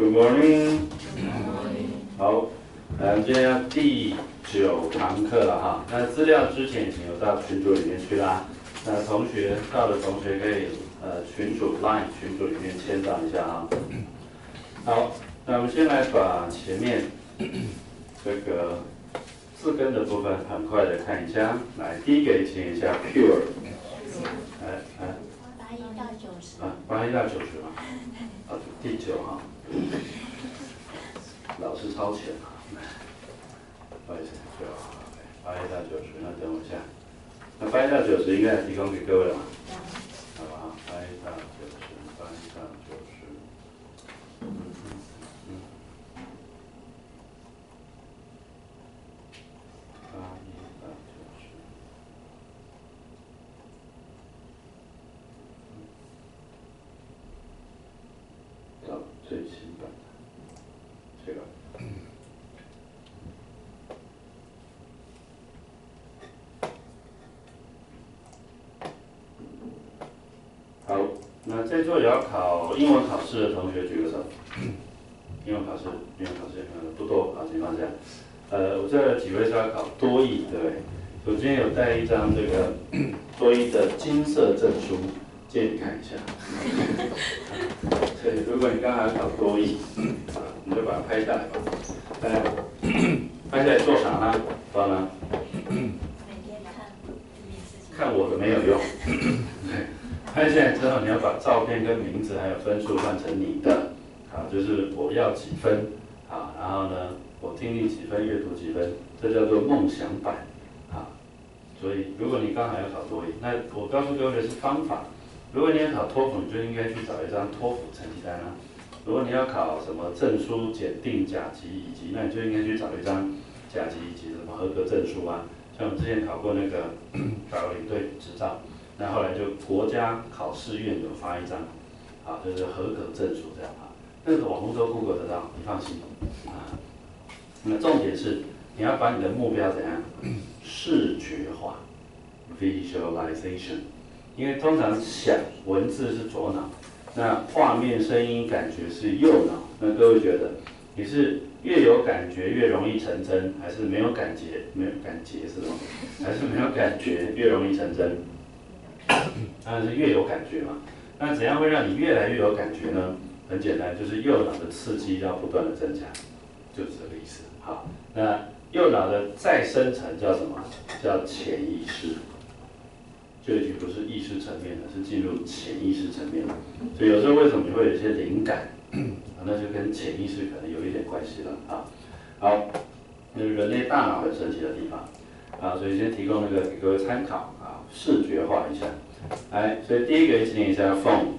Good morning。好，我们今天要第9堂课了哈。那资料之前已经有到群组里面去啦。那同学到的同学可以群组 Line 群组里面签到一下哈。好，那我们先来把前面这个字根的部分很快的看一下。来，第一个请一下 pure。 81到90。 81到90嘛。第9哈。老师超前啊，不好意思，81到90，那等我一下。那81到90应该提供给各位了嘛？好吧，81到90，81到90。到最新版的这个。好，那在座有要考英文考试的同学举个手。英文考试不多啊，情况下，我这几位是要考多益，对不对？我今天有带一张这个多益的金色证书，借你看一下。所以如果你刚好要考多益，你就把它拍下来吧。拍下来做啥呢？知道吗？ 每天看我的没有用。对，拍下来之后，你要把照片跟名字还有分数换成你的，啊，就是我要几分，啊，然后呢，我听力几分，阅读几分，这叫做梦想版，啊，所以如果你刚好要考多益，那我告诉各位的是方法。如果你要考托福，你就应该去找一张托福成绩单啊。如果你要考什么证书、检定、甲级、乙级，那你就应该去找一张甲级、乙级什么合格证书啊。像我们之前考过那个导游领队执照，那后来就国家考试院有发一张，啊，就是合格证书这样啊。那个网络都 Google 得到，你放心啊。那重点是你要把你的目标怎样视觉化 ，visualization。因为通常想文字是左脑，那画面、声音、感觉是右脑。那各位觉得你是越有感觉越容易成真，还是没有感觉是吗？还是没有感觉越容易成真？当然是越有感觉嘛。那怎样会让你越来越有感觉呢？很简单，就是右脑的刺激要不断的增加，就是这个意思。好，那右脑的再生层叫什么？叫潜意识。就已经不是意识层面了，是进入潜意识层面了。所以有时候为什么你会有一些灵感，那就跟潜意识可能有一点关系了啊。好，那人类大脑很神奇的地方啊，所以先提供那个给各位参考啊，视觉化一下。来，所以第一个一起念一下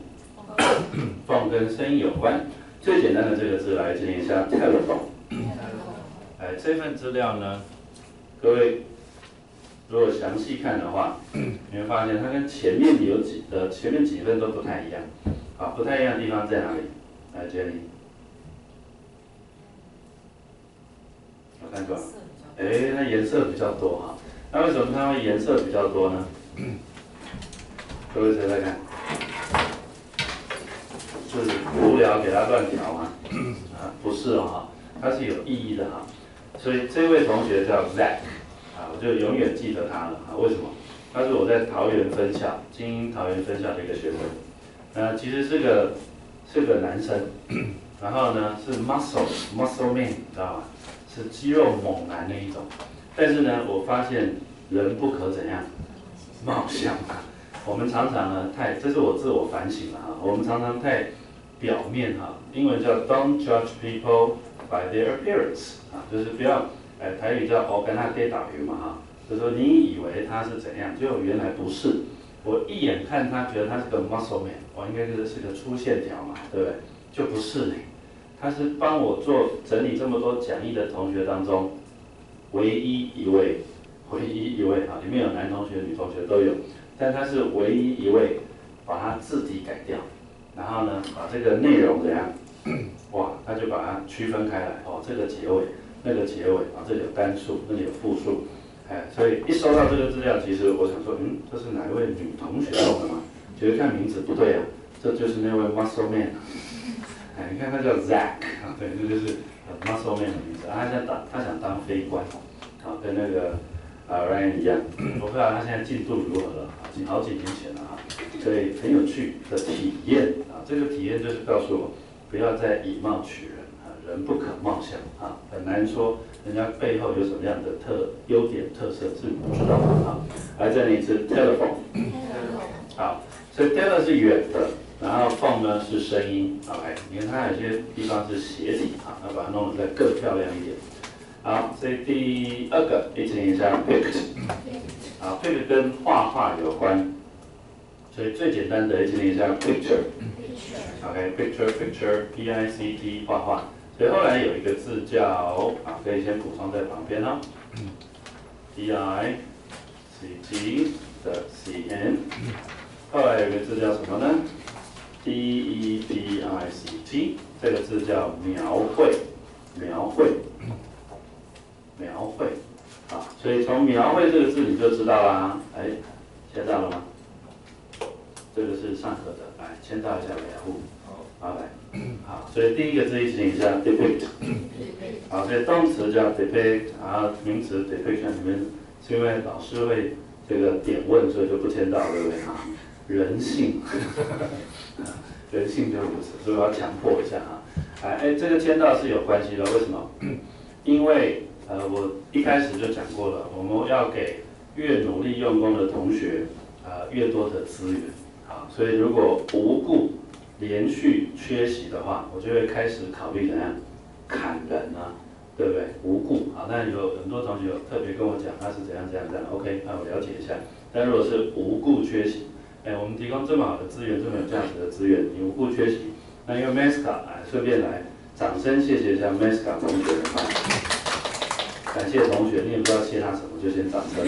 phone，phone 跟声音有关。最简单的这个字来一起念一下 telephone。哎，这份资料呢，各位。如果详细看的话，你会发现它跟前面前面几份都不太一样，啊，不太一样的地方在哪里？来，杰里，有看过？哎，它颜色比较多哈。那为什么它会颜色比较多呢？各位猜猜看，是无聊给它乱调吗？啊，不是哦，它是有意义的哈。所以这位同学叫 Zack。我就永远记得他了啊！为什么？他是我在桃园分校精英桃园分校的一个学生，其实是个男生，然后呢是 muscle man， 你知道吗？是肌肉猛男那一种。但是呢，我发现人不可怎样貌相啊！我们常常呢这是我自我反省了哈，我们常常太表面哈，英文叫 Don't judge people by their appearance 啊，就是不要。台语叫我跟他跌倒鱼嘛哈，就是说你以为他是怎样，结果原来不是。我一眼看他，觉得他是个 muscle man， 我应该是个粗线条嘛，对不对？就不是呢，他是帮我做整理这么多讲义的同学当中，唯一一位啊，里面有男同学、女同学都有，但他是唯一一位把他字体改掉，然后呢把这个内容怎样，哇，他就把它区分开来哦，这个结尾。那个结尾啊，这里有单数，那里有复数，所以一收到这个资料，其实我想说，这是哪一位女同学弄的吗？觉得看名字不对啊，这就是那位 muscle man 啊，你看他叫 Zack 啊对，这就是 muscle man 的名字。他想当飞官，跟那个Ryan 一样。我不知道他现在进度如何了，好几年前了所以很有趣的体验这个体验就是告诉我，不要再以貌取人人不可貌相很难说人家背后有什么样的优点特色是不知道的来这里一次 telephone， 好，所以 tele 是远的。然后 phone 呢是声音 ，OK， 你看它有些地方是斜体要把它弄得再更漂亮一点。好，所以第二个一起念一下 picked， 好 ，picked 跟画画有关，所以最简单的一起念一下 picture，OK，picture，P-I-C-T 画画，所以后来有一个字叫可以先补充在旁边，P-I-C-T 的 C-N， 后来有一个字叫什么呢？D-E-P-I-C-T 这个字叫描绘，所以从描绘这个字你就知道啦，签到了吗？这个是上课的，来签到一下维护，好来，好，所以第一个字一起念一下 depict， 好，所以动词叫 depict， 然后名词 depiction 里面是因为老师会这个点问，所以就不签到，对不对人性，人性就如此，所以我要强迫一下这个签到是有关系的，为什么？因为我一开始就讲过了，我们要给越努力用功的同学越多的资源所以如果无故连续缺席的话，我就会开始考虑怎样砍人对不对？无故那有很多同学有特别跟我讲他是怎样，OK， 那我了解一下。但如果是无故缺席，我们提供这么好的资源，这么有价值的资源，你无故缺席，那因为 Mesca 顺便来掌声谢谢一下 Mesca 同学感谢同学，你也不知道谢他什么，就先掌声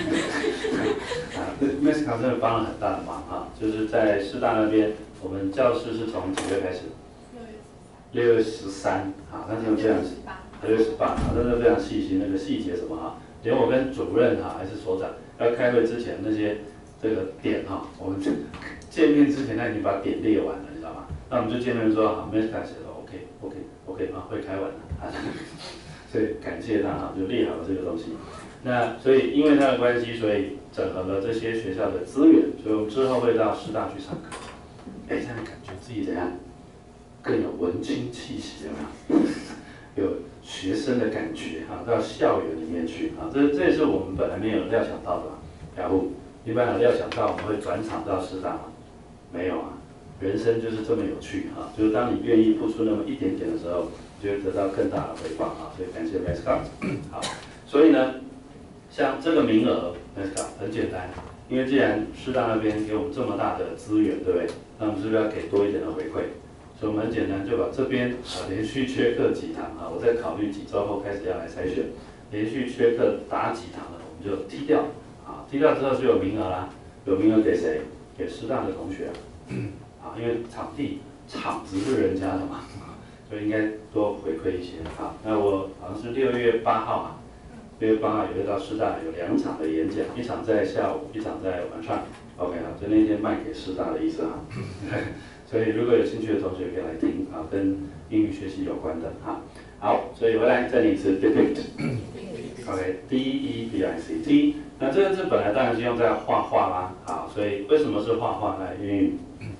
Mesca 真的帮了很大的忙就是在师大那边，我们教室是从几月开始？6月13那真的非常6月18真的非常细心，那个细节什么连我跟主任还是所长要开会之前那些这个点我们见面之前他已经把点列完了，你知道吗？那我们就见面说好 ，Mesca 写的 OK 会开完了所以感谢他就列好了这个东西。那所以因为他的关系，所以整合了这些学校的资源，所以我们之后会到师大去上课。这样感觉自己怎样？更有文青气息，有没有？有学生的感觉到校园里面去这也是我们本来没有料想到的雅虎一般有料想到我们会转场到师大吗？没有人生就是这么有趣就是当你愿意付出那么一点点的时候，就会得到更大的回报所以感谢 Mesca 好，所以呢，像这个名额 Mesca 很简单，因为既然师大那边给我们这么大的资源，对不对？那我们是不是要给多一点的回馈？所以我们很简单，就把这边连续缺课几堂我在考虑几周后开始要来筛选，连续缺课打几堂的，我们就踢掉踢掉之后就有名额啦，有名额给谁？给师大的同学因为场子是人家的嘛，所以应该多回馈一些那我好像是6月8号6月8号也会到师大有2场的演讲，一场在下午，一场在晚上。OK 就那天卖给师大的意思所以如果有兴趣的同学可以来听跟英语学习有关的好，所以回来再念一次 depict。OK D-E-P-I-C-T。那这个字本来当然是用在画画啦，所以为什么是画画呢？英语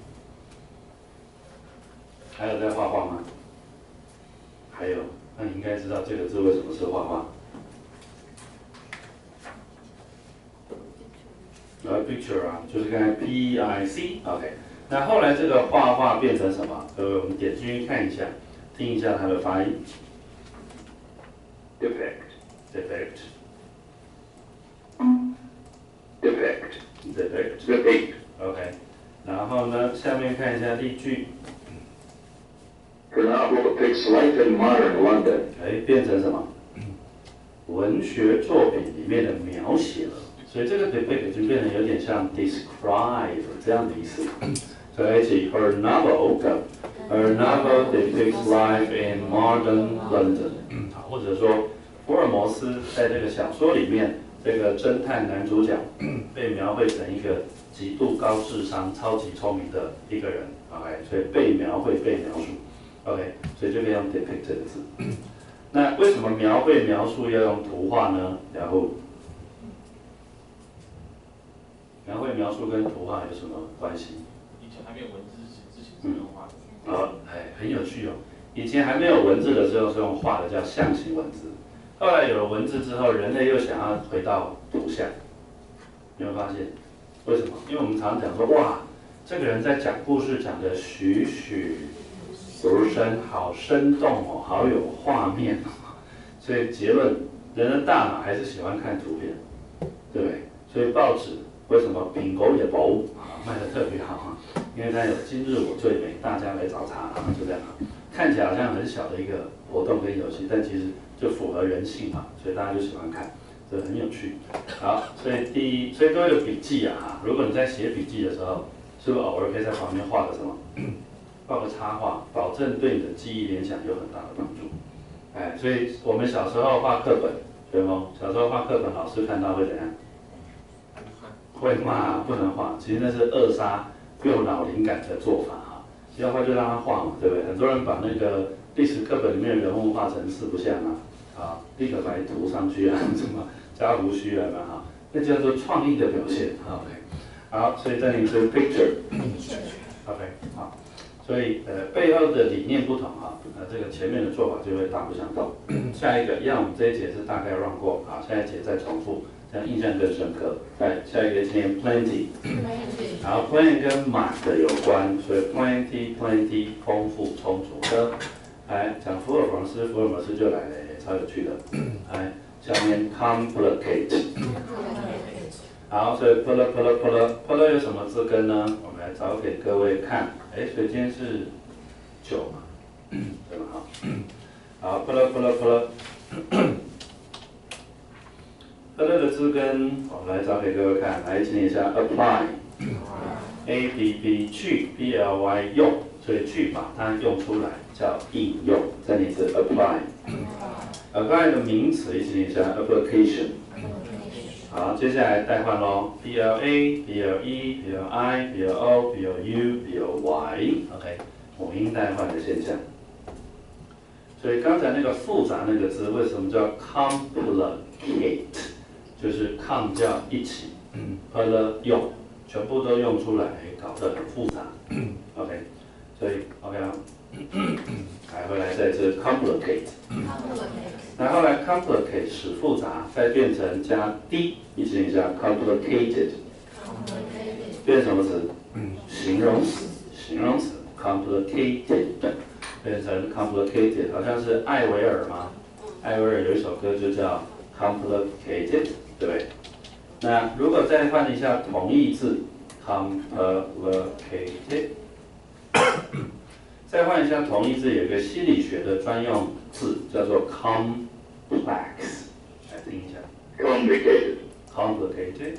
还有在画画吗？还有，那你应该知道这个字为什么是画画。picture 就是刚才 P-I-C，OK。那后来这个画画变成什么？各位，我们点进去看一下，听一下它的发音。depict。OK。然后呢，下面看一下例句。 Her novel depicts life in modern London。 变成什么？文学作品里面的描写了。所以这个 depict 就变得有点像 describe 这样的意思。所以一起 her novel depicts life in modern London。或者说福尔摩斯在这个小说里面，这个侦探男主角被描绘成一个极度高智商、超级聪明的一个人。OK， 所以被描绘、被描述。 OK， 所以就可以用 depict 这个字。那为什么描绘描述要用图画呢？然后描绘描述跟图画有什么关系？ 以前还没有文字之前是用画的。 很有趣哦。以前还没有文字的时候是用画的，叫象形文字。后来有了文字之后，人类又想要回到图像。有没有发现？为什么？因为我们常讲说，哇，这个人在讲故事讲得栩栩如生，好生动哦，好有画面哦。所以结论，人的大脑还是喜欢看图片，对不对？所以报纸为什么品狗也薄啊，卖得特别好啊？因为它有今日我最美，大家来找茬啊，就这样啊。看起来好像很小的一个活动跟游戏，但其实就符合人性嘛，所以大家就喜欢看，这很有趣。好，所以各位有笔记啊，如果你在写笔记的时候，是不是偶尔可以在旁边画个什么，画个插画，保证对你的记忆联想有很大的帮助。哎，所以我们小时候画课本，对吗？小时候画课本，老师看到会怎样？会骂，不能画。其实那是扼杀右脑灵感的做法哈。要画就让他画嘛，对不对？很多人把那个历史课本里面的人物画成四不像啊，立刻把它涂上去啊，什么加胡须啊哈，那叫做创意的表现。OK， 好，所以这里是 picture。OK， 好。所以背后的理念不同哈，这个前面的做法就会大不相同。下一个，一样我们这一节是大概 run 过，好，下一节再重复，这样印象更深刻。来，下一个今天 plenty， 然后 plan 跟满的有关，所以 plenty 丰富充足的。来讲福尔摩斯，福尔摩斯就来了，超有趣的。来，下面 complicate。好，所以 pull 有什么字根呢？我们来找给各位看。所以今天是9嘛，对吧？好，pull 的字根，我们来找给各位看。来，请一下 apply，app 去 ply 用，所以去把它用出来叫应用。再念一次 apply 的名词，请一下 application。好，接下来代换咯 ，PLA、PLE、PLI、PLO、PLU、PLY，OK， 母音代换的现象。所以刚才那个复杂那个字，为什么叫 complicate？ 就是 com 叫一起，pl 用，全部都用出来，搞得很复杂。OK， 所以 OK 啊，来回来再次 complicate。然后来 complicate 使复杂，再变成加 d， 一起念一下 complicated， 变成什么词？形容词，complicated 变成 complicated， 好像是艾薇儿吗？艾薇儿有一首歌就叫 complicated， 对不对？那如果再换一下同义字 complicated， 再换一下同义字，有一个心理学的专用字叫做 complex， 来听一下 complicated，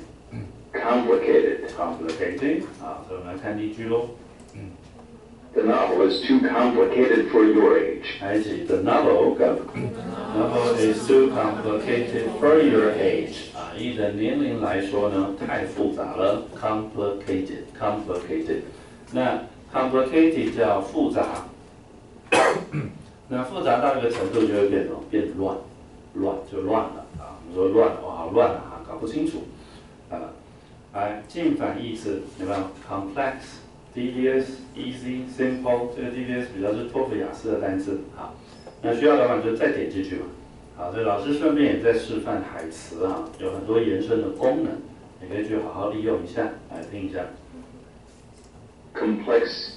好，所以我们来看第一句咯。 The novel is too complicated for your age. 来一起 The novel is too complicated for your age。以你的年龄来说呢，太复杂了 complicated。那 complicated 叫复杂，那复杂到一个程度就会变什么？变乱就乱了啊！我们说乱，哇，好乱啊，搞不清楚啊。来，近反义词有没有 ？complex、devious、easy、simple， 这个 devious 比较是托福雅思的单词。好，那需要的话你就再点进去嘛。好，所以老师顺便也在示范海词啊，有很多延伸的功能，你可以去好好利用一下，来听一下。 Complex，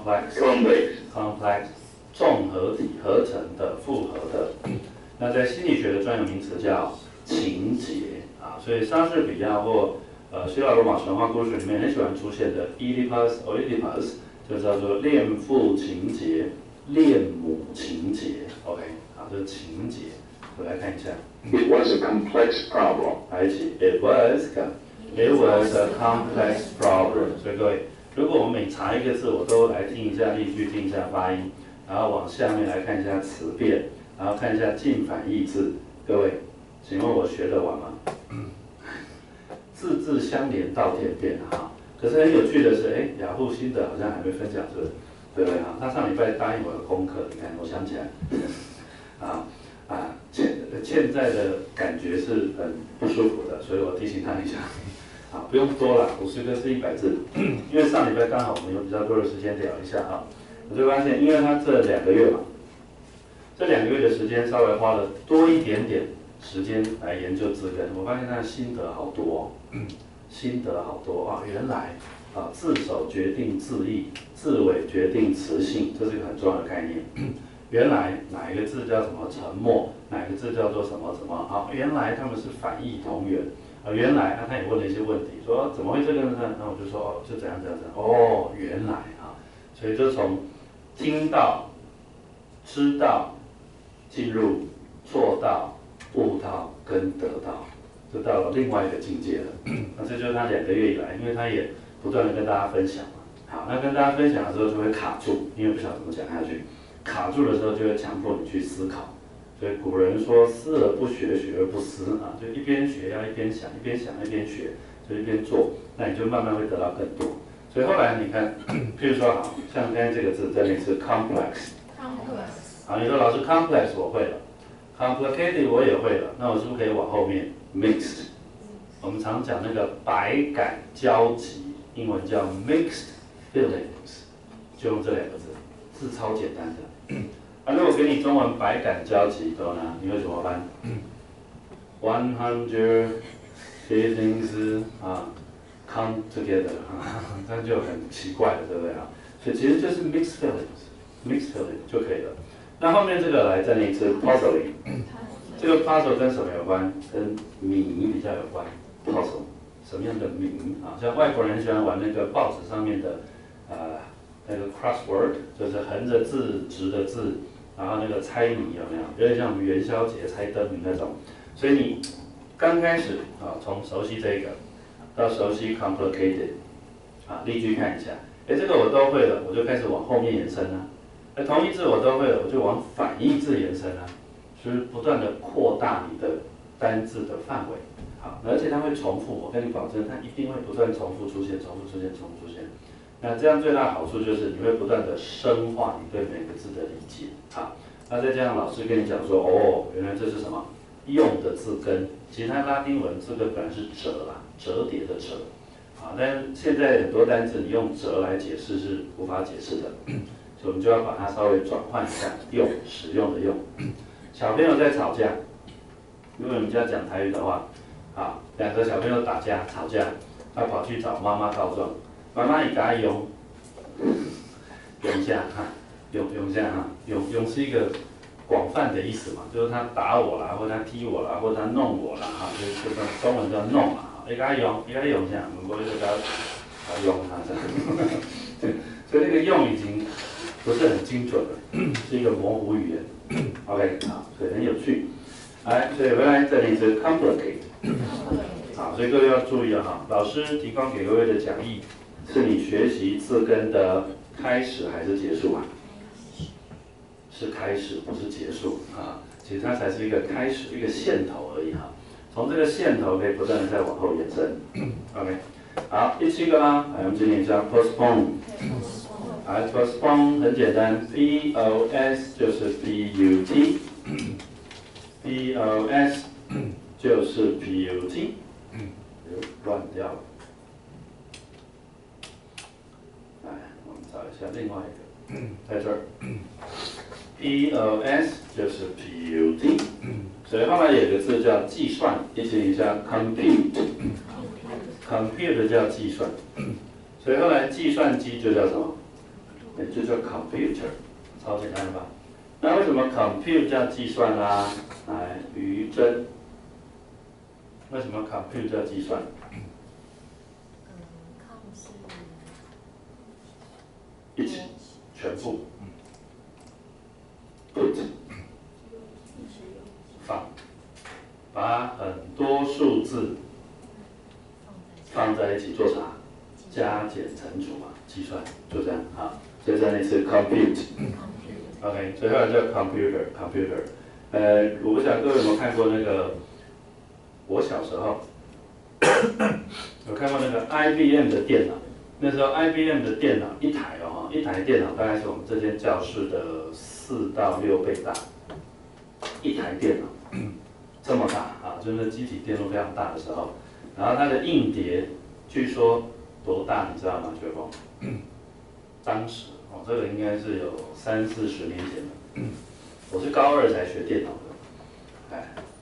综合体合成的、复合的。那在心理学的专有名词叫情节啊，所以莎士比亚或希腊罗马神话故事里面很喜欢出现的 Oedipus 就叫做恋父情节、恋母情节。OK， 好，这是情节。我来看一下。 It was a complex problem. 来一起 It was a complex problem。所以各位，如果我们每查一个字，我都来听一下例句，听一下发音，然后往下面来看一下词变，然后看一下近反义字。各位，请问我学得完吗？字字相连到天边哈。可是很有趣的是，雅虎新的好像还没分享，是不是？ 对不对啊？他上礼拜答应我的功课，你看，我想起来，欠债的感觉是很不舒服的，所以我提醒他一下。不用多了，50个是100字，因为上礼拜刚好我们有比较多的时间聊一下我就发现，因为他这2个月嘛，这2个月的时间稍微花了多一点点时间来研究字根，我发现他的心得好多心得好多原来字首决定字义，字尾决定词性，这是一个很重要的概念。原来哪一个字叫什么沉默，哪个字叫做什么什么原来他们是反义同源。原来他也问了一些问题，说怎么会这个呢？那我就说就怎样怎样怎样。原来所以就从听到、知道、进入、做到、悟到跟得到，就到了另外一个境界了。那这就是他2个月以来，因为他也不断的跟大家分享嘛。好，那跟大家分享的时候就会卡住，因为不晓得怎么讲下去。卡住的时候就会强迫你去思考。所以古人说思而不学，学而不思就一边学要一边想，一边想一边学，就一边做，那你就慢慢会得到更多。所以后来你看，譬如说像刚才这个字，这里是 complex， 你说老师 complex 我会了 ，complicated 我也会了，那我是不是可以往后面 mixed？ 我们常讲那个百感交集，英文叫 mixed feelings， 就用这2个字，字超简单的。如果给你中文百感交集的呢，你会怎么翻？100 feelings come together 这样就很奇怪了，对不对所以其实就是 mixed feelings 就可以了。那后面这个来再念一次 puzzling， 这个 puzzle 跟什么有关？跟谜比较有关。puzzle 什么样的谜像外国人喜欢玩那个报纸上面的那个 crossword， 就是横着字、直的字。然后那个猜谜有没有？有点像我们元宵节猜灯谜那种。所以你刚开始从熟悉这个到熟悉 complicated 例句看一下，这个我都会了，我就开始往后面延伸同义字我都会了，我就往反义字延伸就是不断的扩大你的单字的范围。而且它会重复，我跟你保证，它一定会不断重复出现，重复出现，重复出现。那这样最大的好处就是你会不断的深化你对每个字的理解。那再加上老师跟你讲说，原来这是什么用的字根，其实它拉丁文字根本来是折折叠的折。但是现在很多单字你用折来解释是无法解释的，所以我们就要把它稍微转换一下，用使用的用。小朋友在吵架，如果你们家讲台语的话，2个小朋友打架吵架，他跑去找妈妈告状。妈妈，你给他用一下用一下用是一个广泛的意思嘛，就是他打我啦，或者他踢我啦，或者他弄我啦就是中文叫弄你给他用一下，我们就给他用这样。所以那个用已经不是很精准了，是一个模糊语言。OK 所以很有趣。所以回来这里是 complicate。所以各位要注意了老师提供给各位的讲义。是你学习字根的开始还是结束是开始，不是结束其实它才是一个开始，一个线头而已从这个线头可以不断的再往后延伸。OK， 好，第7个啦，我们今天叫 postpone。postpone 很简单 ，POS 就是 PUT，POS 就是 PUT， 乱掉了。我们找一下另外一个，在这儿 ，POS 就是 PUT， 所以后来有个字叫计算，一起念一下 compute，compute 叫计算，所以后来计算机就叫什么？就叫 computer， 超简单的吧？那为什么 compute 叫计算啦？来，于真，为什么 compute 叫计算？一起，全部，put， 放，把很多数字放在一起做啥？加减乘除计算，就这样所以这里是 compute，OK， 所以后来叫 computer。我不晓得各位有没有看过那个，我小时候有看过那个 IBM 的电脑。那时候 IBM 的电脑一台啊，一台电脑大概是我们这间教室的4到6倍大，一台电脑这么大啊，就是机体电路非常大的时候，然后它的硬碟据说多大你知道吗，学峰？当时这个应该是有30-40年前的，我是高2才学电脑的，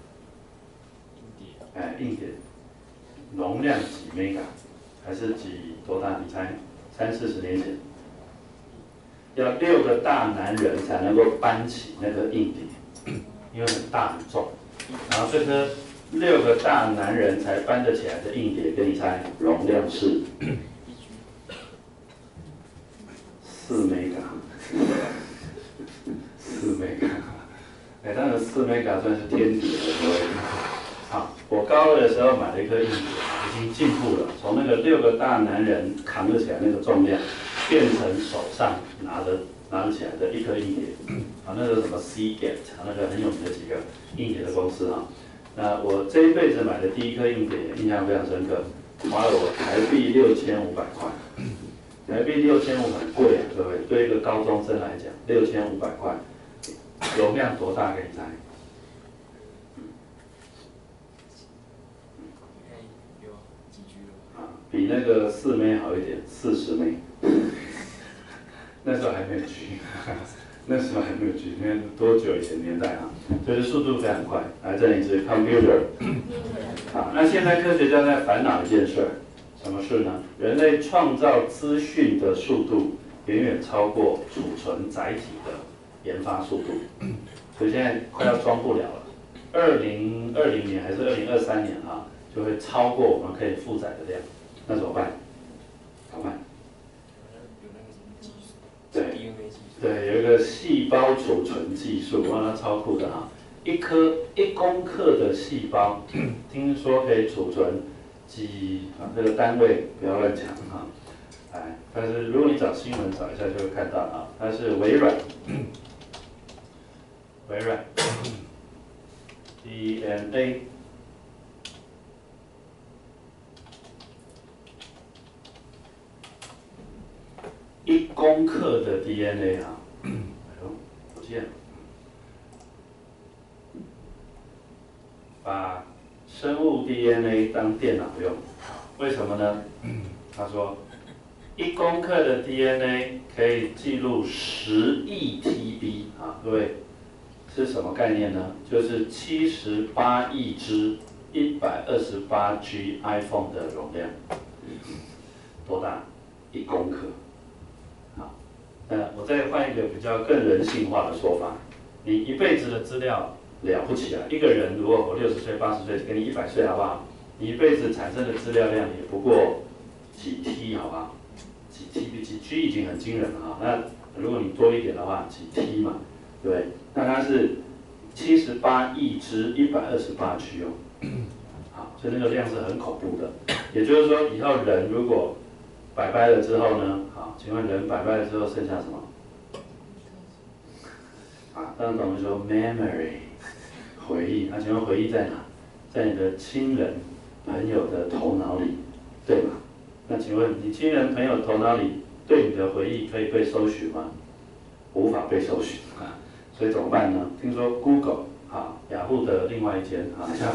硬碟容量几 mega， 还是几多大？你猜？30-40年前，要6个大男人才能够搬起那个硬碟，因为很大很重，然后这颗6个大男人才搬得起来的硬碟，给你猜容量是4 mega， 4 mega， 当然4 mega 算是天敌了。好，我高2的时候买了一颗硬碟，已经进步了，从那个6个大男人扛得起来那个重量，变成手上拿得起来的一颗硬碟。啊，那个什么 Seagate， 那个很有名的几个硬碟的公司啊。那我这一辈子买的第一颗硬碟，印象非常深刻，花了我台币6500块。台币6500很贵啊，各位，对一个高中生来讲，6500块，容量多大？给你猜？比那个4 M 好一点，40 M。那时候还没有 G， 那时候还没有 G， 因为多久以前年代啊？就是速度非常快。来，这里是 computer。好，那现在科学家在烦恼一件事儿，什么事呢？人类创造资讯的速度远远超过储存载体的研发速度，所以现在快要装不了了。2020年还是2023年啊，就会超过我们可以负载的量。那怎么办？怎么办？对，有一个细胞储存技术，哇，那超酷的哈！1公克的细胞，听说可以储存这个单位不要乱讲哈。但是如果你找新闻找一下就会看到啊，它是微软DNA。1公克的 DNA 啊，哎呦，不见了。把生物 DNA 当电脑用，为什么呢？他说，1公克的 DNA 可以记录10亿 TB 啊，各位是什么概念呢？就是78亿只128G iPhone 的容量，多大？1公克。我再换一个比较更人性化的说法，你一辈子的资料了不起啊！一个人如果活60岁、80岁，给你100岁好不好？你一辈子产生的资料量也不过几 T 好不好？几 TB、几 G 已经很惊人了啊！那如果你多一点的话，几 T 嘛，对不对？那它是78亿只128G 哦，好，所以那个量是很恐怖的。也就是说，以后人如果拜拜了之后呢？好，请问人拜拜了之后剩下什么？当然懂说 memory 回忆。那请问回忆在哪？在你的亲人朋友的头脑里，对吗？那请问你亲人朋友头脑里对你的回忆可以被搜寻吗？无法被搜寻啊。所以怎么办呢？听说 Google 雅虎的另外一间叫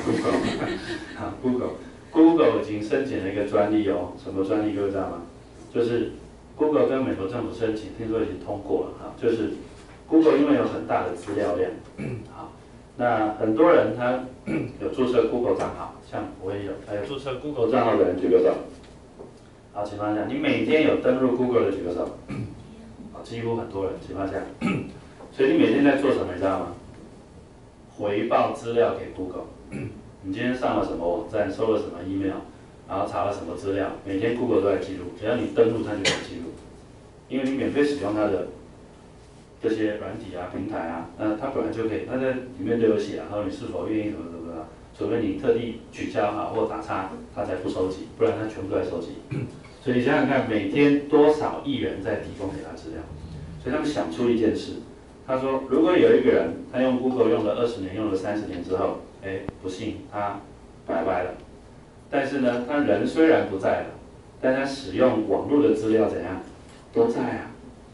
Google 已经申请了一个专利哦。什么专利各位知道吗？就是 Google 跟美国政府申请，听说已经通过了就是 Google 因为有很大的资料量，好，那很多人他有注册 Google 账号，像我也有，还有注册 Google 账号的人举个手。好，情况下，你每天有登录 Google 的举个手。好，几乎很多人情况下，所以你每天在做什么，你知道吗？回报资料给 Google。你今天上了什么网站，收了什么 email。然后查了什么资料，每天 Google 都在记录，只要你登录，它就会记录，因为你免费使用它的这些软体啊、平台啊，那它本来就可以，它在里面都有写啊，然后你是否愿意什么什么的，除非你特地取消或打叉，它才不收集，不然它全部都在收集。所以你想想看，每天多少亿人在提供给他资料，所以他们想出一件事，他说，如果有一个人他用 Google 用了20年，用了30年之后，不幸他拜拜了。但是呢，他人虽然不在了，但他使用网络的资料怎样，都在啊。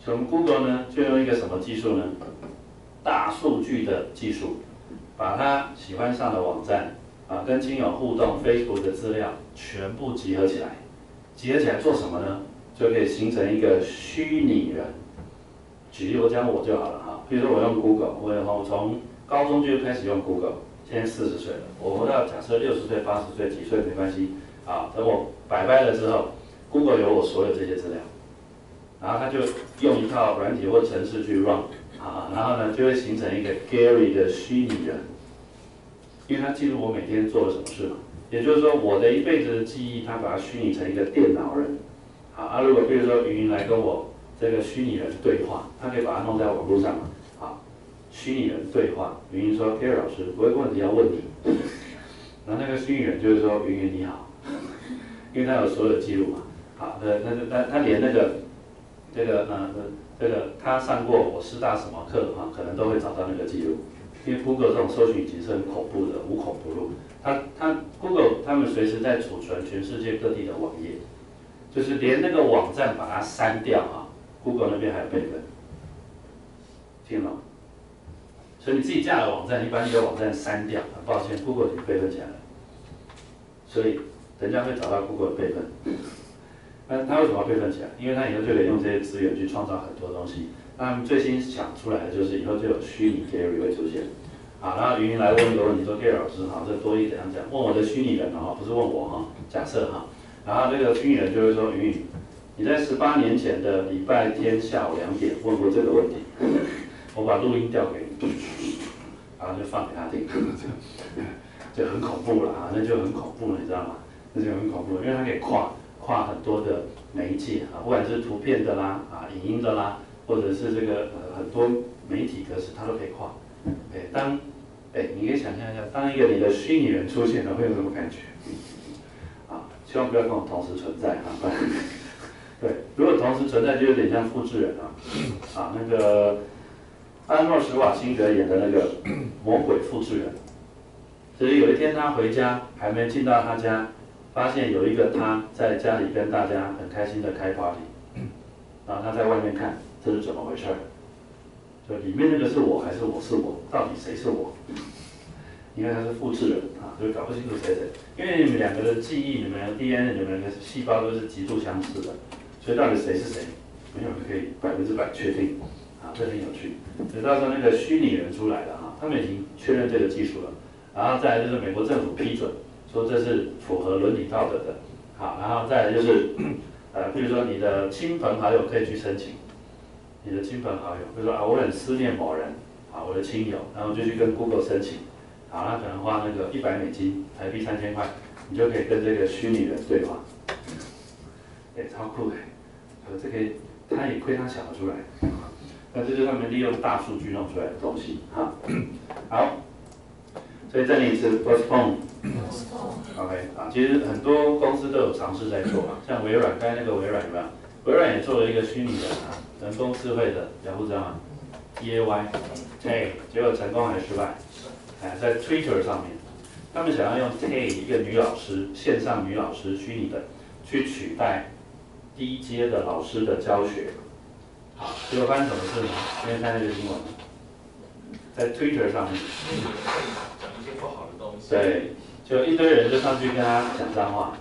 所以我们 Google 呢，就用一个什么技术呢？大数据的技术，把他喜欢上的网站跟亲友互动 Facebook 的资料全部集合起来。集合起来做什么呢？就可以形成一个虚拟人。举例我讲我就好了哈，比如说我用 Google， 我从高中就开始用 Google， 现在40岁了，我活到假设60岁、80岁、几岁没关系等我百掰了之后 ，Google 有我所有这些资料，然后他就用一套软体或程式去 run。然后呢，就会形成一个 Gary 的虚拟人，因为他记录我每天做了什么事嘛。也就是说，我的一辈子的记忆，他把它虚拟成一个电脑人。如果比如说云来跟我这个虚拟人对话，他可以把它弄在网络上嘛。虚拟人对话，云说 Gary 老师，我有个问题要问你。然后那个虚拟人就是说云你好，因为他有所有记录嘛。他连这个他上过我师大什么课可能都会找到那个记录，因为 Google 这种搜寻引擎是很恐怖的，无孔不入。Google 他们随时在储存全世界各地的网页，就是连那个网站把它删掉Google 那边还有备份，听懂吗？所以你自己架的网站，你把你的网站删掉，很抱歉 ，Google 已经备份起来了，所以人家会找到 Google 的备份。那他为什么要备份起来？因为他以后就可以用这些资源去创造很多东西。那他们最新想出来的就是以后就有虚拟 Gary 会出现。然后云来问一个问题，说 Gary 老师这多一怎样讲？问我的虚拟人不是问我假设然后这个虚拟人就会说云，你在18年前的礼拜天下午2点问过这个问题，我把录音调给你，然后就放给他听，就很恐怖了那就很恐怖了，你知道吗？那就很恐怖了，因为它可以跨很多的媒介不管是图片的啦影音的啦，或者是这个很多媒体格式，它都可以跨。你可以想象一下，当一个你的虚拟人出现了，会有什么感觉？希望不要跟我同时存在对，如果同时存在，就有点像复制人那个安诺·施瓦辛格演的那个魔鬼复制人，所以有一天他回家，还没进到他家。发现有一个他在家里跟大家很开心的开 party， 然后他在外面看这是怎么回事就里面那个是我还是我是我，到底谁是我？因为他是复制人就搞不清楚谁谁，因为你们两个的记忆、你们的 DNA、你们的细胞都是极度相似的，所以到底谁是谁，没有人可以100%确定这很有趣。所以到时候那个虚拟人出来了他们已经确认这个技术了，然后再来就是美国政府批准。说这是符合伦理道德的，然后再来就是，比如说你的亲朋好友可以去申请，你的亲朋好友，比如说我很思念某人，我的亲友，然后就去跟 Google 申请，那可能花那个$100，台币3000块，你就可以跟这个虚拟人对话，超酷的，这个他也亏他想得出来，那这就是他们利用大数据弄出来的东西，好。所以再念一次 postpone。OK 其实很多公司都有尝试在做像微软，刚才那个微软有没有？微软也做了一个虚拟人人工智慧的，雅虎知道吗 ？TAY， 结果成功还是失败？在 Twitter 上面，他们想要用 TAY 一个女老师，线上女老师虚拟的，去取代低阶的老师的教学。结果发生什么事呢？今天看那个新闻，在 Twitter 上面。 不好的东西。 对，就一堆人就上去跟他讲脏话。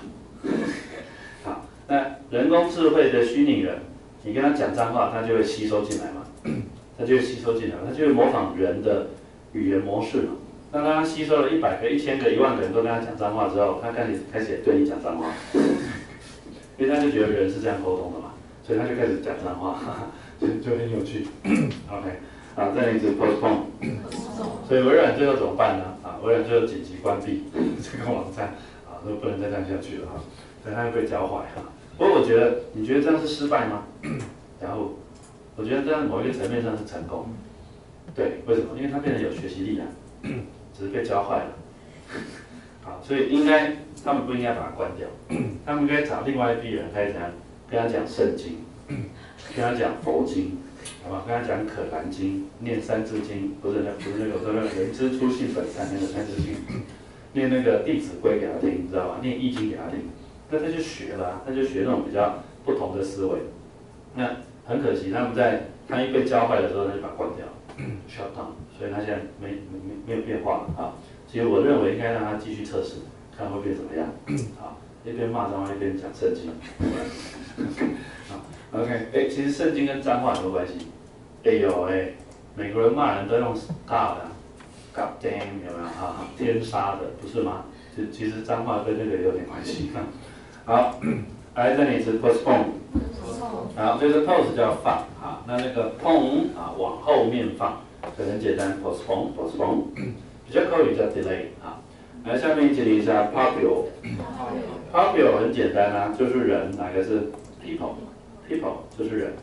那人工智慧的虚拟人，你跟他讲脏话，他就会吸收进来嘛，他就会吸收进来，他就会模仿人的语言模式嘛。当他吸收了100个、1000个、10000个人都跟他讲脏话之后，他开始也对你讲脏话，因为他就觉得人是这样沟通的嘛，所以他就开始讲脏话，就很有趣。OK， 再一次 postpone。所以微软最后怎么办呢？微软最后紧急关闭这个网站，都不能再这样下去了所以它会被教坏不过我觉得，你觉得这样是失败吗？然后，我觉得这样某一个层面上是成功。对，为什么？因为它变成有学习力了，只是被教坏了。所以他们不应该把它关掉，他们应该找另外一批人开始跟他讲圣经，跟他讲佛经。跟他讲《可兰经》，念《三字经》，不是那个，我说那个人之初性本善，那个《三字经》，念那个《弟子规》给他听，你知道吗？念《易经》给他听，那他就学了他就学那种比较不同的思维。那很可惜，他一被教坏的时候，他就把它关掉 ，shut down， 所以他现在没有变化啊。其实我认为应该让他继续测试，看会变怎么样啊。一边骂脏话一边讲圣经。OK， 其实圣经跟脏话有没有关系？每个人骂人都用大的 ，God damn 有没有啊？天杀的，不是吗？其实脏话跟这个有点关系。好，来这里是 postpone， 好，这个 post 叫放啊，那个 pone 啊往后面放，很简单 postpone， 比较口语叫 delay 啊。来下面一起理一下 popular 很简单啊，就是人，哪个是 people 就是人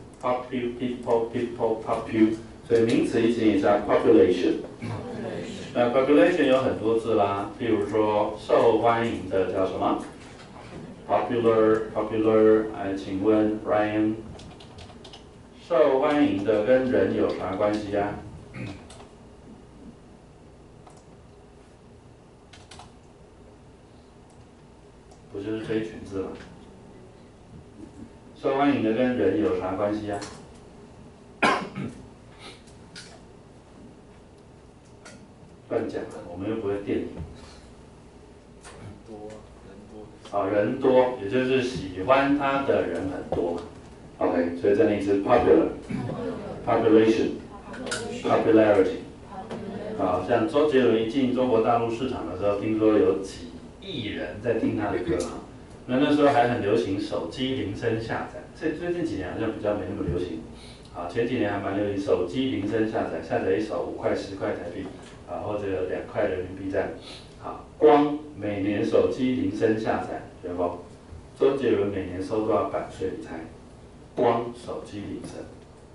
people， 所以名词一起理一下 population。那 population 有很多字啦，譬如说受欢迎的叫什么 popular， 请问 Ryan， 受欢迎的跟人有啥关系啊？不就是这一群字吗？受欢迎的跟人有啥关系啊？乱讲了，我们又不会电影。人多，也就是喜欢他的人很多。OK， 所以这里是 popularity。好，像周杰伦一进中国大陆市场的时候，听说有几亿人在听他的歌啊。那时候还很流行手机铃声下载，最近几年好像比较没那么流行。啊，前几年还蛮流行手机铃声下载，下载一首5块10块台币，啊或者2块人民币这样。好，光每年手机铃声下载，全部周杰伦每年收多少版税？你猜？光手机铃声，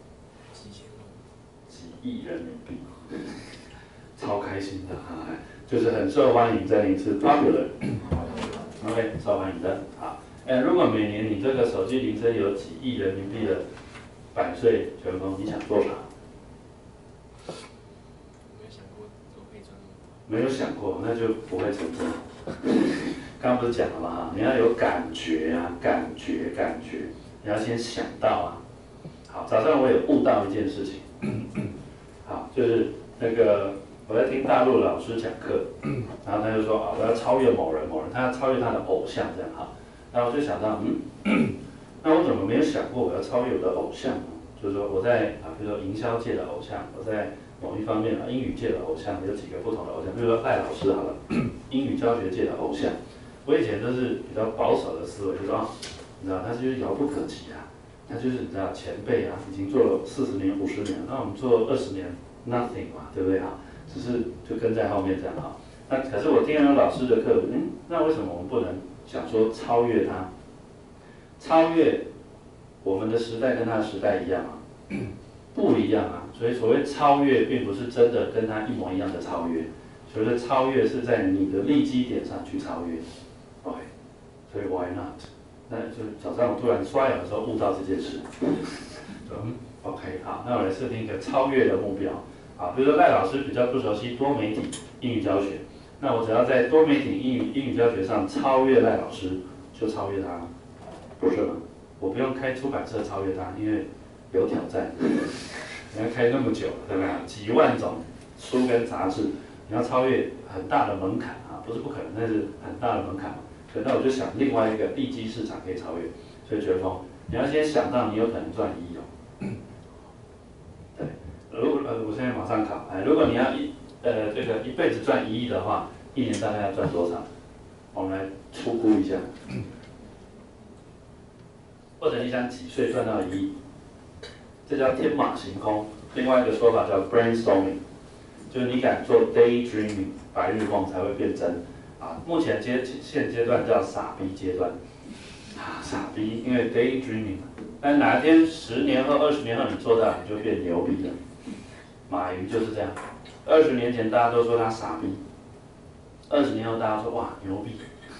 几亿人民币，超开心的啊！就是很受欢迎，这里是 popular。OK， 受欢迎的。好，如果每年你这个手机铃声有几亿人民币的版税全封，你想做啥？没有想过，那就不会成功。刚刚不是讲了吗？你要有感觉啊，感觉，你要先想到啊。好，早上我有悟到一件事情，好，就是那个我在听大陆老师讲课，然后他就说啊，我要超越某人，他要超越他的偶像这样哈。然后我就想到，那我怎么没有想过我要超越我的偶像呢？就是说我在比如说营销界的偶像，我在某一方面英语界的偶像有几个不同的偶像，比如说赖老师好了，英语教学界的偶像。我以前都是比较保守的思维，就说你知道他就是遥不可及啊，他就是你知道前辈啊，已经做了40年、50年，那我们做20年 nothing 嘛，对不对啊？只是就跟在后面这样哈。那可是我听了老师的课，那为什么我们不能想说超越他？超越我们的时代跟他的时代一样吗？不一样啊。所以所谓超越，并不是真的跟他一模一样的超越，所谓的超越是在你的立基点上去超越。OK， 所以 why not？ 那就早上我突然刷牙的时候悟到这件事。OK， 好，那我来设定一个超越的目标。啊，比如说赖老师比较不熟悉多媒体英语教学，那我只要在多媒体英语教学上超越赖老师，就超越他了，不是吗？我不用开出版社超越他，因为有挑战。你要开那么久，对不对？几万种书跟杂志，你要超越很大的门槛啊，不是不可能，那是很大的门槛嘛。所以那我就想另外一个利基市场可以超越，所以觉峰，你要先想到你有可能赚1亿哦。对，如果我现在马上考，如果你要这个一辈子赚1亿的话，1年大概要赚多少？我们来粗估一下，或者你想几岁赚到1亿？这叫天马行空。另外一个说法叫 brainstorming， 就是你敢做 daydreaming， 白日梦才会变真。啊，目前现阶段叫傻逼阶段。啊，傻逼，因为 daydreaming。但哪天10年后、20年后你做到，你就变牛逼了。马云就是这样。20年前大家都说他傻逼，20年后大家说哇牛逼。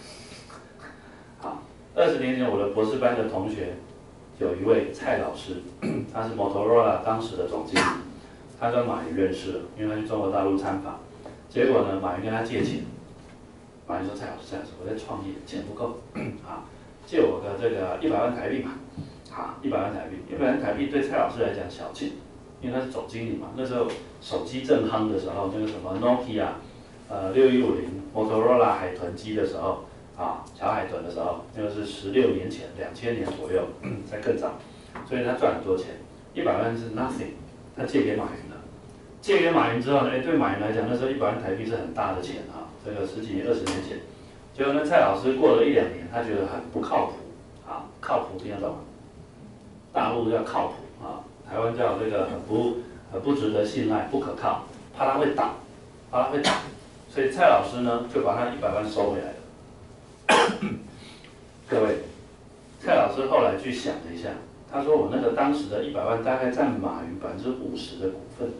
好，20年前我的博士班的同学。有一位蔡老师，他是 Motorola 当时的总经理，他跟马云认识了，因为他去中国大陆参访。结果呢，马云跟他借钱，马云说：“蔡老师，我在创业，钱不够，啊，借我个这个100万台币嘛。” 啊，100万台币，100万台币对蔡老师来讲小钱，因为他是总经理嘛。那时候手机正夯的时候，那个什么 Nokia， 6150、Motorola 海豚机的时候，啊，小海豚的时候，那个是16年前，2000年左右，才更早，所以他赚很多钱。100万是 nothing， 他借给马云了。借给马云之后呢，对马云来讲，那时候100万台币是很大的钱啊，这个10几年、20年前。结果呢，蔡老师过了1、2年，他觉得很不靠谱啊，靠谱听得懂吗？大陆叫靠谱啊，台湾叫这个很不值得信赖、不可靠，怕他会倒，所以蔡老师呢就把他100万收回来了。各位，蔡老师后来去想了一下，他说我那个当时的100万大概占马云50%的股份。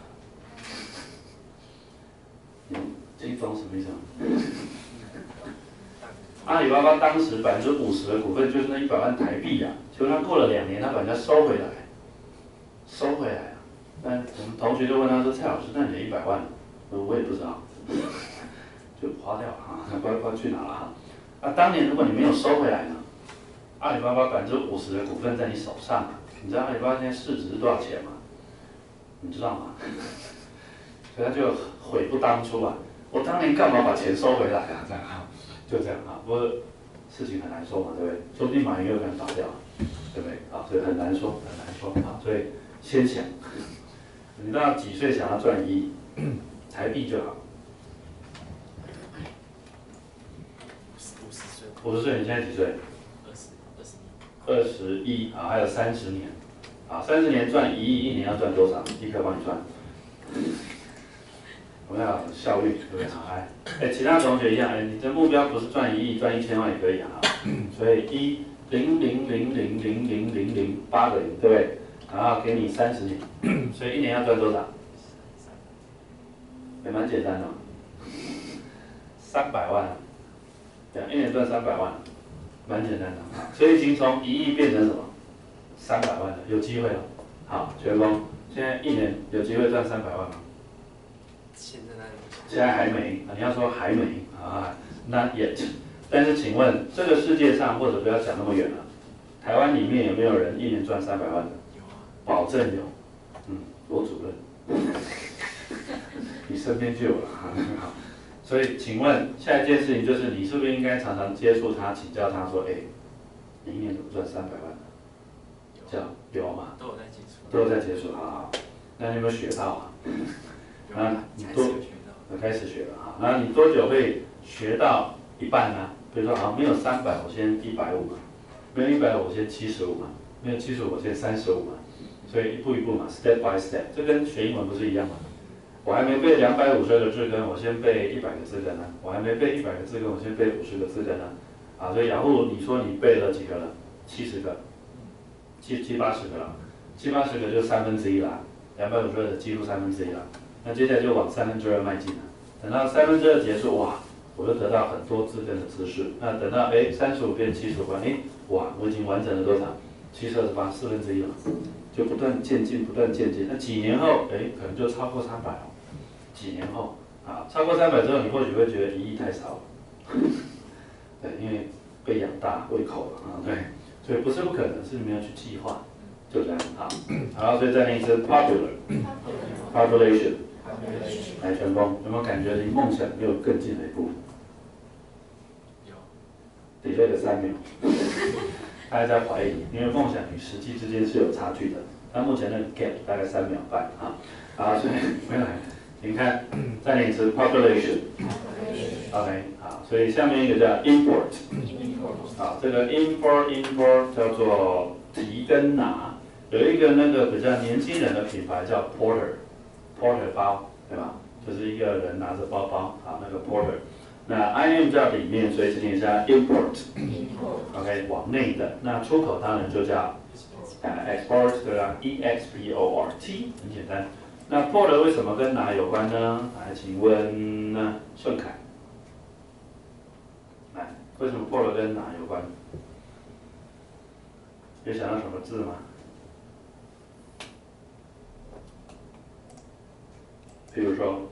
这一种什么意思啊？阿里巴巴当时50%的股份就是那100万台币啊，结果他过了2年，他把人家收回来啊。那我们同学就问他说：“蔡老师，那你的100万？”我也不知道，就花掉了啊，不知道去哪了哈。那当年如果你没有收回来呢，阿里巴巴50%的股份在你手上，你知道阿里巴巴现在市值是多少钱吗？你知道吗？所以他就悔不当初啊！我当年干嘛把钱收回来啊？这样啊，就这样啊。不过事情很难说嘛，对不对？说不定马云又敢倒掉，对不对？啊，所以很难说啊。所以先想，你到几岁想要赚1亿台币就好？50岁，你现在几岁？21啊，还有30年啊，30年赚1亿，1年要赚多少？立刻帮你算。我们要有效率，对不对？好，来，其他同学一样，你的目标不是赚1亿，赚1000万也可以啊。所以100000008个零，对不对？然后给你30年，所以1年要赚多少？也蛮简单的，300万，对，1年赚300万，蛮简单的啊。所以已经从1亿变成什么？300万了，有机会了。好，全峰，现在1年有机会赚300万吗？现在还没，你要说还没啊，那也，但是请问这个世界上，或者不要讲那么远了，台湾里面有没有人1年赚300万的？有啊，保证有。罗主任，你身边就有了哈。好，所以请问下一件事情就是，你是不是应该常常接触他，请教他说，你1年怎么赚300万呢？这样有吗？都有在接触，好，那你有没有学到啊？啊，你开始学了哈，那你多久会学到一半呢？比如说，好，没有300，我先150嘛；没有150，我先75嘛；没有75，我先35嘛。所以一步一步嘛 ，step by step， 这跟学英文不是一样吗？我还没背250个字根，我先背100个字根呢；我还没背100个字根，我先背50个字根呢。啊，所以雅虎，你说你背了几个了？70个，70、80个了，70、80个就1/3了，250个几乎1/3了。那接下来就往2/3迈进了。等到2/3结束，哇，我就得到很多字根的知识。那等到35变75关，哇，我已经完成了多少？7、28，1/4了，就不断渐进。那几年后，可能就超过300了。几年后，啊，超过300之后，你或许会觉得1亿太少了。对，因为被养大胃口了啊，对，所以不是不可能，是你们要去计划，就这样啊。好，所以再念一次 population。来，全峰，有没有感觉离梦想又更近了一步？有。delay 了3秒，大家在怀疑，因为梦想与实际之间是有差距的。那目前那个 gap 大概3秒半啊。好，所以回来，请看，再念一次 population。OK， 好，所以下面一个叫 import。好，这个 import 叫做提跟拿，有一个那个比较年轻人的品牌叫 Porter 包。对吧？就是一个人拿着包包啊，那个 porter。那 IM 叫里面，所以这边叫 import。OK， 往内的。那出口当然就叫export， 对吧 ？export， 很简单。那 port 为什么跟拿有关呢？来，请问顺凯，来，为什么 port 跟拿有关？有想到什么字吗？比如说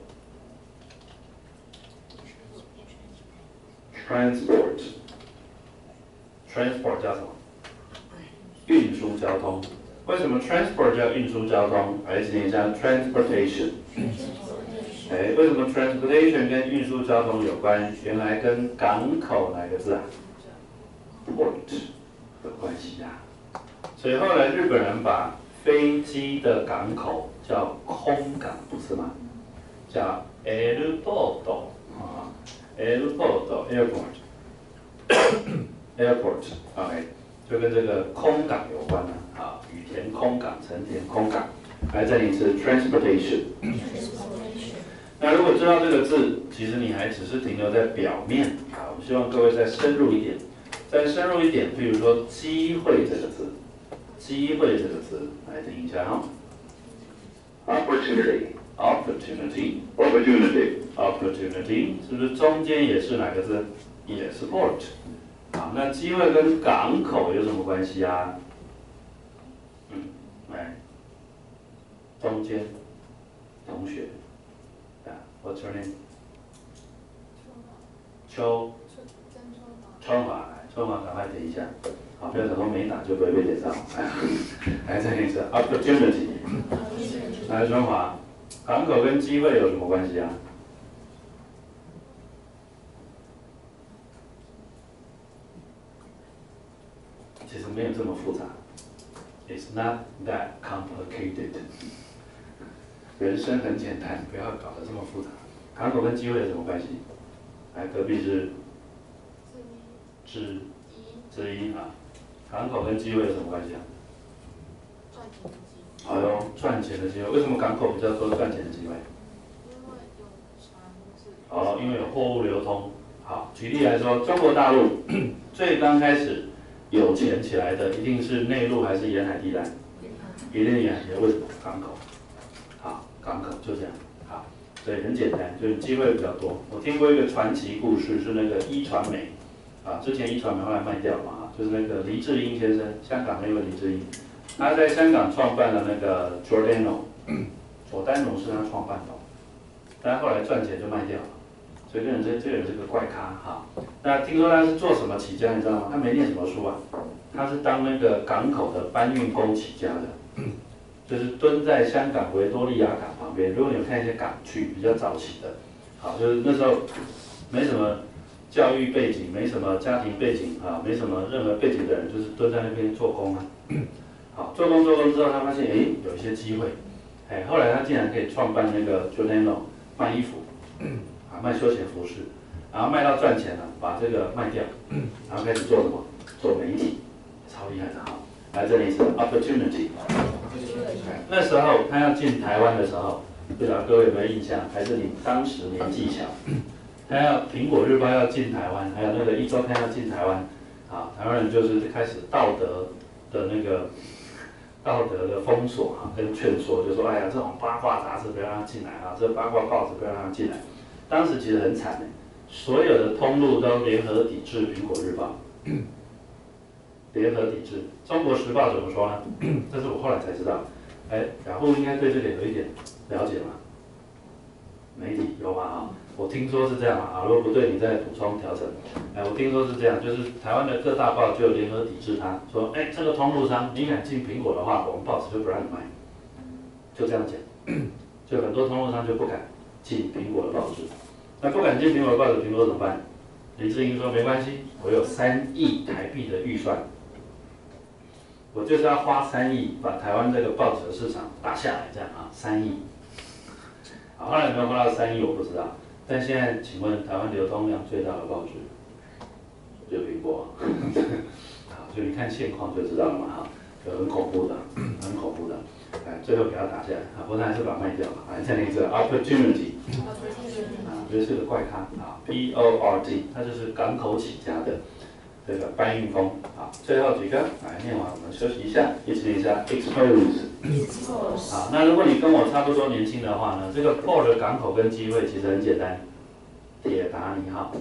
transport 叫什么？运输。 输交通。为什么 transport 叫运输交通？而且你像 transportation。哎，为什么 transportation 跟运输交通有关？原来跟港口哪个字啊 ？port 的关系啊。所以后来日本人把飞机的港口叫空港，不是吗？叫 airport 啊 ，airport airport，OK， 就跟这个空港有关了啊，羽田空港、成田空港。来，再一次 transportation。那如果知道这个字，其实你还只是停留在表面啊。我希望各位再深入一点，再深入一点。比如说机会这个字，机会这个字，来听一下啊、 Opportunity. opportunity Opportunity. 是不是中间也是哪个字？也是 port。好，那机会跟港口有什么关系啊？来，中间同学。What's your name？ 秋春华，春华赶快点一下，好，不要想说没打就不会被点到。来，再一次 opportunity。来，春华，港口跟机会有什么关系啊？其实没有这么复杂 ，It's not that complicated。人生很简单，不要搞得这么复杂。港口跟机会有什么关系？来，隔壁是之一啊。港口跟机会有什么关系啊？哎呦，赚钱的机会。为什么港口比较多赚钱的机会？哦，因为有货物流通。好，举例来说，中国大陆最刚开始有钱起来的，一定是内陆还是沿海地带？一定沿海地带。为什么？港口。好，港口就这样。好，所以很简单，就是机会比较多。我听过一个传奇故事，是那个一传媒，啊，之前一传媒后来卖掉嘛，啊，就是那个黎智英先生，香港那位黎智英，他在香港创办了那个 Giordano， 佐丹奴是他创办的，但后来赚钱就卖掉了，所以这个人是个怪咖哈。那听说他是做什么起家，你知道吗？他没念什么书啊，他是当那个港口的搬运工起家的。就是蹲在香港维多利亚港旁边。如果你有看一些港剧，比较早期的，好，就是那时候没什么教育背景，没什么家庭背景啊，没什么任何背景的人，就是蹲在那边做工啊。好，做工之后，他发现有一些机会，后来他竟然可以创办那个 Giordano 卖衣服，啊，卖休闲服饰，然后卖到赚钱了，把这个卖掉，然后开始做什么？做媒体，超厉害的哈。来，这里是 opportunity。那时候他要进台湾的时候，不知道各位有没有印象？还是你当时年纪小？他要苹果日报要进台湾，还有那个一周刊要进台湾，啊，台湾人就是开始道德的封锁啊，跟劝说，就说哎呀，这种八卦杂志不要让它进来啊，这八卦报纸不要让它进来。当时其实很惨的，所有的通路都联合抵制苹果日报。联合抵制，中国时报怎么说呢？这是我后来才知道。雅虎应该对这个有一点了解嘛？媒体有吗？啊，我听说是这样啊，如果不对，你再补充调整。我听说是这样，就是台湾的各大报就联合抵制他，说，这个通路商你敢进苹果的话，我们报纸就不让你卖，就这样讲。就很多通路商就不敢进苹果的报纸。那不敢进苹果的报纸，苹果怎么办？李志英说没关系，我有3亿台币的预算。我就是要花3亿把台湾这个报纸的市场打下来，这样啊，3亿。好，后来有没有花到3亿我不知道，但现在请问台湾流通量最大的报纸就苹果，好，所以你看现况就知道了嘛，哈，就很恐怖的，很恐怖的，最后给它打下来，啊，不过还是把它卖掉了，再来一次 opportunity， 啊，这是个怪咖啊 ，P-O-R-T， 它就是港口起家的。这个搬运工，好，最后几个来念完，我们休息一下，一起念一下 expose。好，那如果你跟我差不多年轻的话呢，这个 port 的港口跟机会其实很简单，铁达尼号。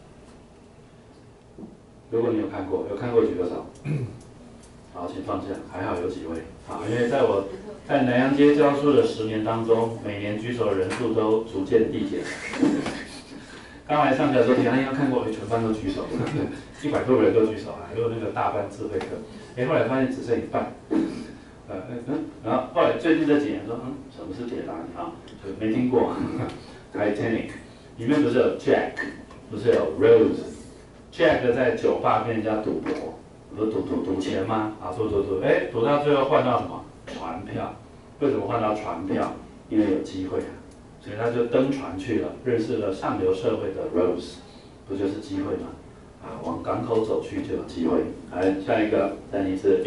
如果你有看过举个手。好，请放下，还好有几位。好，因为在我在南洋街教书的10年当中，每年举手的人数都逐渐递减。 刚来上课的时候，天要看过，全班都举手，100多个人都举手，还有那个大班智慧课，后来发现只剩一半，然后后来最近这几年说，什么是铁达尼号？就没听过，Titanic， 里面不是有 Jack， 不是有 Rose，Jack 在酒吧跟人家赌博，不是赌钱吗？赌，赌到最后换到什么？船票。为什么换到船票？因为有机会啊。所以他就登船去了，认识了上流社会的 Rose， 不就是机会吗？往港口走去就有机会。来，下一个单词是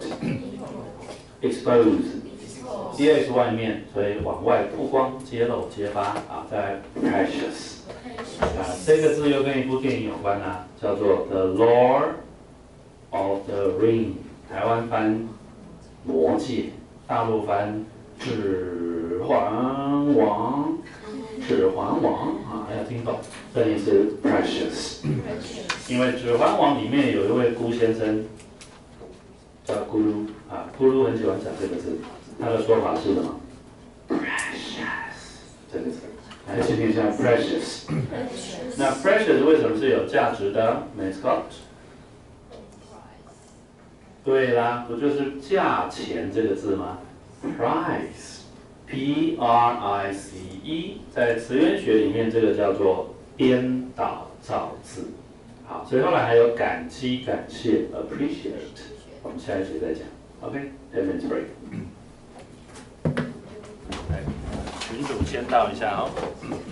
import，expose， 外面，所以往外曝光、揭露、揭发在 precious， 这个字又跟一部电影有关叫做 The Lord of the Ring， 台湾翻魔戒，大陆翻指环王，要听懂，这里是 precious， 因为指环王里面有一位辜先生叫咕噜咕噜很喜欢讲这个字，他的说法是什么 ？precious 这个字，来听听一下 precious。那 precious 为什么是有价值的 mascot？ 对啦，不就是价钱这个字吗 ？price。P-R-I-C-E， 在词源学里面，这个叫做颠倒造字。好，所以后来还有感激、感谢 （appreciate）。我们下一节再讲。OK，10 minutes break。来，群主签到一下哦。